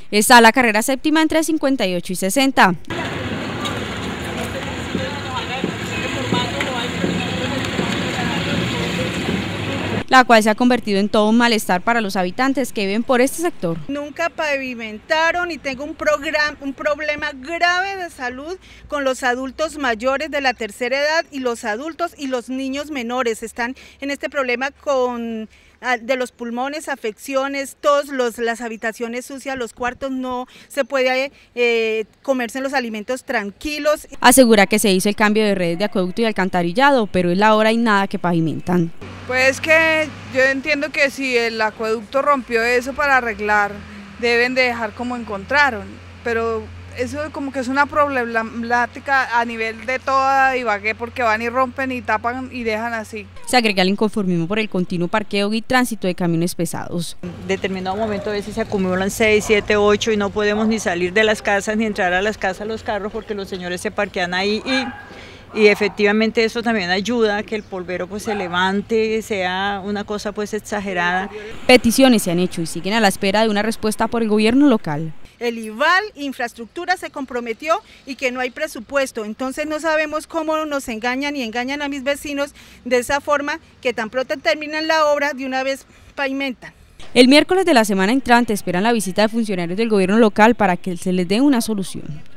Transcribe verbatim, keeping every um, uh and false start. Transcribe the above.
Está la carrera séptima entre cincuenta y ocho y sesenta. La cual se ha convertido en todo un malestar para los habitantes que viven por este sector. Nunca pavimentaron y tengo un, programa, un problema grave de salud con los adultos mayores de la tercera edad y los adultos y los niños menores. Están en este problema con de los pulmones, afecciones, todas las habitaciones sucias, los cuartos, no se puede eh, comerse los alimentos tranquilos. Asegura que se hizo el cambio de redes de acueducto y alcantarillado, pero es la hora y nada que pavimentan. Pues que yo entiendo que si el acueducto rompió eso para arreglar, deben de dejar como encontraron, pero eso como que es una problemática a nivel de toda Ibagué porque van y rompen y tapan y dejan así. Se agrega el inconformismo por el continuo parqueo y tránsito de camiones pesados. En determinado momento a veces se acumulan seis, siete, ocho y no podemos ni salir de las casas ni entrar a las casas los carros porque los señores se parquean ahí y... Y efectivamente eso también ayuda a que el polvero pues se levante, sea una cosa pues exagerada. Peticiones se han hecho y siguen a la espera de una respuesta por el gobierno local. El IVAL, Infraestructura, se comprometió y que no hay presupuesto, entonces no sabemos cómo nos engañan y engañan a mis vecinos de esa forma que tan pronto terminan la obra de una vez pavimentan. El miércoles de la semana entrante esperan la visita de funcionarios del gobierno local para que se les dé una solución.